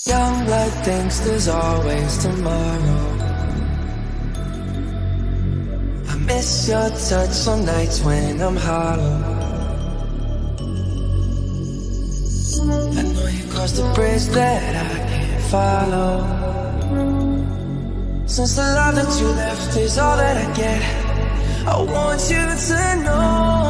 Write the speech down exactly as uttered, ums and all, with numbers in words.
Young blood thinks there's always tomorrow. I miss your touch on nights when I'm hollow. I know you crossed the bridge that I can't follow. Since the love that you left is all that I get, I want you to know